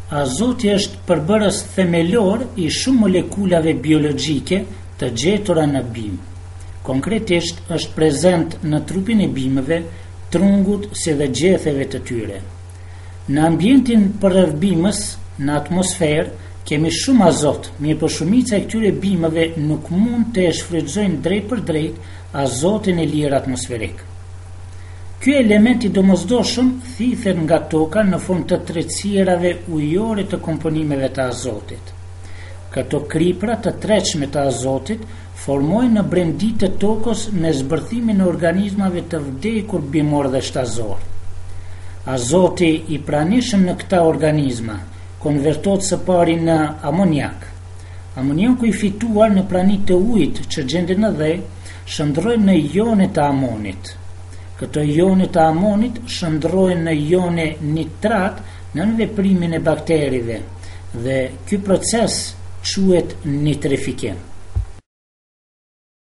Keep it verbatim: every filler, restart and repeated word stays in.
Azoti është përbërës themelor i shumë molekulave biologjike të gjetura në bimë. Konkretisht është prezent në trupin e bimëve, trungut si dhe gjetheve të tyre. Në ambientin përreth bimës, në atmosferë, kemi shumë azot, mirë po shumica e këtyre bimëve nuk mund të e shfrytëzojnë drejt për drejt azotin e lirë atmosferik. Ky element i domosdoshëm thithet nga toka në formë të trecierave ujore të komponimeve të azotit. Këto kripra të treqme të azotit formojnë në brendit të tokës me zbërthimin e organizmave të vdekur bimor dhe shtazor. Azoti i pranishëm në këta organizma konvertohet së pari në amoniak. Amoniaku i fituar në pranit të ujit që gjenden në dhe shndrohen në ione të amonit. Këto ione të amonit shndrohen në ione nitrat në veprimin e bakterive dhe ky proces quhet nitrifikim.